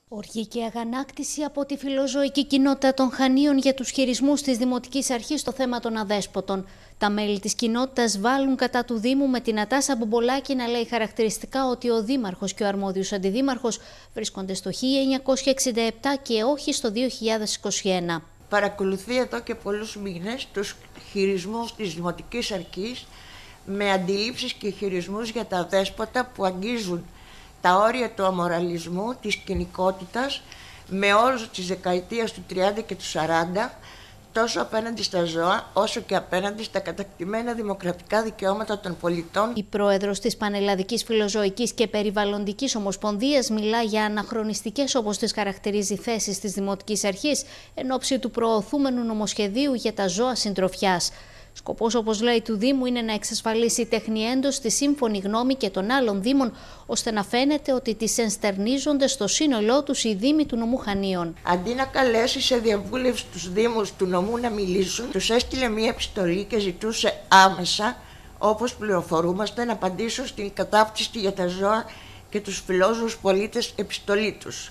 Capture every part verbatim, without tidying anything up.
Οργή αγανάκτηση από τη φιλοζωική κοινότητα των Χανίων για τους χειρισμούς της Δημοτικής Αρχής στο θέμα των αδέσποτων. Τα μέλη της κοινότητας βάλουν κατά του Δήμου με την Νατάσα Μπομπολάκη να λέει χαρακτηριστικά ότι ο Δήμαρχος και ο αρμόδιος αντιδήμαρχος βρίσκονται στο χίλια εννιακόσια εξήντα επτά και όχι στο δύο χιλιάδες είκοσι ένα. Παρακολουθεί εδώ και πολλούς μήνες τους χειρισμούς της Δημοτικής Αρχής με αντιλήψεις και χειρισμούς για τα αδέσποτα που αγγίζουν τα όρια του αμοραλισμού, της κοινικότητας, με όρους της δεκαετίας του τριάντα και του σαράντα, τόσο απέναντι στα ζώα, όσο και απέναντι στα κατακτημένα δημοκρατικά δικαιώματα των πολιτών. Η πρόεδρος της Πανελλαδικής Φιλοζωικής και Περιβαλλοντικής Ομοσπονδίας μιλά για αναχρονιστικές, όπως τις χαρακτηρίζει, θέσεις της Δημοτικής Αρχής εν ώψη του προωθούμενου νομοσχεδίου για τα ζώα συντροφιάς. Σκοπός, όπως λέει, του Δήμου είναι να εξασφαλίσει τέχνη έντος τη σύμφωνη γνώμη και των άλλων Δήμων, ώστε να φαίνεται ότι τις ενστερνίζονται στο σύνολό τους οι Δήμοι του νομού Χανίων. Αντί να καλέσει σε διαβούλευση τους Δήμους του νομού να μιλήσουν, τους έστειλε μία επιστολή και ζητούσε άμεσα, όπως πληροφορούμαστε, να απαντήσουν στην κατάφτιστη για τα ζώα και τους φιλόζωους πολίτες επιστολή τους.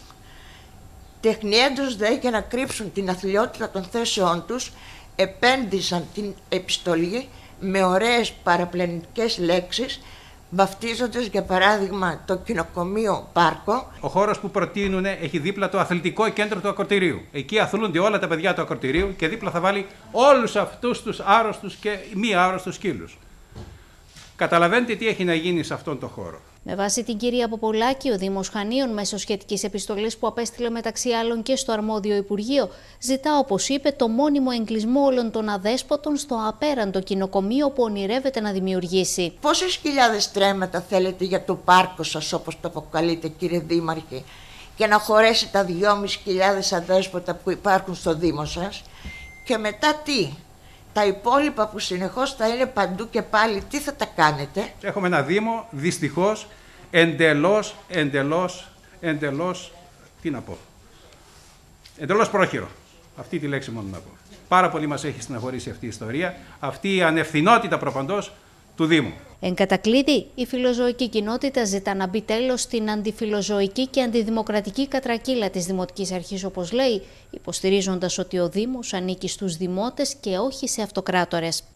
Τεχνιέντος δε, για να κρύψουν την αθλιότητα των θέσεών τους, επένδυσαν την επιστολή με ωραίες παραπλανητικές λέξεις, βαφτίζοντας για παράδειγμα το κοινοκομείο πάρκο. Ο χώρος που προτείνουν έχει δίπλα το αθλητικό κέντρο του ακροτηρίου. Εκεί αθλούνται όλα τα παιδιά του ακροτηρίου και δίπλα θα βάλει όλους αυτούς τους άρρωστους και μη άρρωστους σκύλους. Καταλαβαίνετε τι έχει να γίνει σε αυτόν τον χώρο. Με βάση την κυρία Μπομπολάκη, ο Δήμος Χανίων, μέσω σχετικής επιστολής που απέστειλε μεταξύ άλλων και στο αρμόδιο Υπουργείο, ζητά, όπως είπε, το μόνιμο εγκλισμό όλων των αδέσποτων στο απέραντο κοινοκομείο που ονειρεύεται να δημιουργήσει. Πόσες χιλιάδες τρέματα θέλετε για το πάρκο σας, όπως το αποκαλείτε, κύριε Δήμαρχε, για να χωρέσει τα δυόμισι χιλιάδες αδέσποτα που υπάρχουν στο Δήμο σας? Και μετά τι? Τα υπόλοιπα που συνεχώς θα είναι παντού και πάλι, τι θα τα κάνετε? Έχουμε ένα Δήμο, δυστυχώς, εντελώς, εντελώς, εντελώς, τι να πω, εντελώς πρόχειρο. Αυτή τη λέξη μόνο να πω. Πάρα πολύ μας έχει στεναχωρήσει αυτή η ιστορία, αυτή η ανευθυνότητα προπαντός του Δήμου. Εν κατακλείδη, η φιλοζωική κοινότητα ζητά να μπει τέλος στην αντιφιλοζωική και αντιδημοκρατική κατρακύλα της Δημοτικής Αρχής, όπως λέει, υποστηρίζοντας ότι ο Δήμος ανήκει στους δημότες και όχι σε αυτοκράτορες.